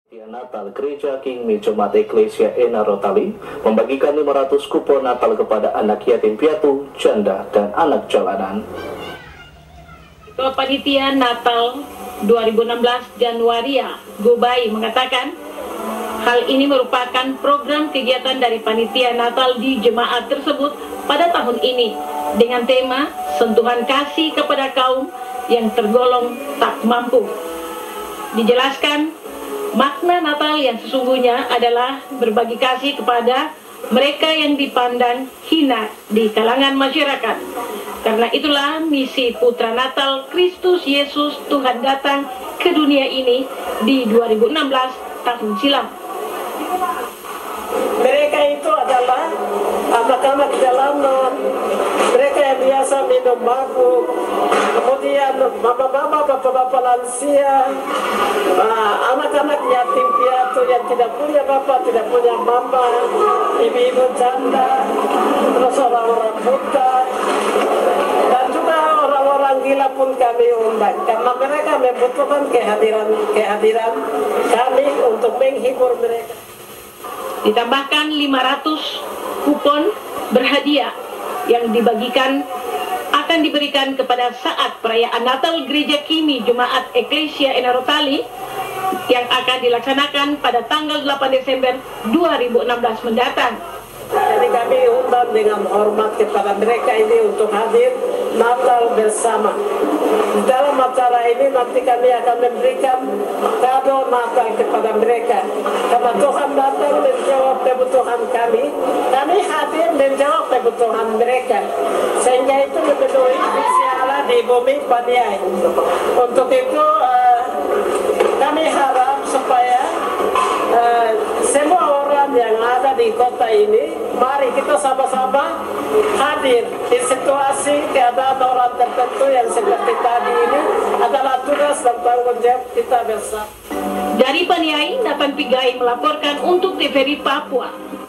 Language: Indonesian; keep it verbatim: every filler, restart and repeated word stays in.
Natal Gereja Kingmi Jemaat Eklesia Ena Rotali membagikan lima ratus kupon Natal kepada anak yatim piatu, janda, dan anak jalanan. Ketua Panitia Natal dua ribu enam belas Januaria Gubai mengatakan hal ini merupakan program kegiatan dari Panitia Natal di jemaat tersebut pada tahun ini dengan tema sentuhan kasih kepada kaum yang tergolong tak mampu. Dijelaskan, makna Natal yang sesungguhnya adalah berbagi kasih kepada mereka yang dipandang hina di kalangan masyarakat. Karena itulah misi Putra Natal Kristus Yesus Tuhan datang ke dunia ini di dua ribu enam belas tahun silam. Mereka itu adalah anak-anak jalanan, mereka yang biasa minum mabuk, kemudian mama-mama, bapak-bapak lansia, anak-anak yatim piatu yang tidak punya bapak, tidak punya mama, ibu-ibu janda, terus orang-orang buta, dan juga orang-orang gila pun kami undang, karena mereka membutuhkan kehadiran kehadiran kami untuk menghibur mereka. Ditambahkan lima ratus kupon berhadiah yang dibagikan akan diberikan kepada saat perayaan Natal Gereja Kingmi Jemaat Eklesia Ena Rotali yang akan dilaksanakan pada tanggal delapan Desember dua ribu enam belas mendatang. Jadi kami undang dengan hormat kepada mereka ini untuk hadir Natal bersama. Di dalam acara ini nanti kami akan memberikan kado Natal kepada mereka. Karena Tuhan datang menjawab kebutuhan kami, kami hadir menjawab kebutuhan mereka. Sehingga itu memenuhi visi Allah di bumi Paniai. Untuk itu uh, kami harap supaya uh, semua orang yang ada di kota ini, mari kita sama-sama hadir di situasi keadaan orang tertentu yang seperti tadi ini adalah tugas dan tanggung jawab kita bersama. Dari Paniai, Nathan Pigai melaporkan untuk T V R I Papua.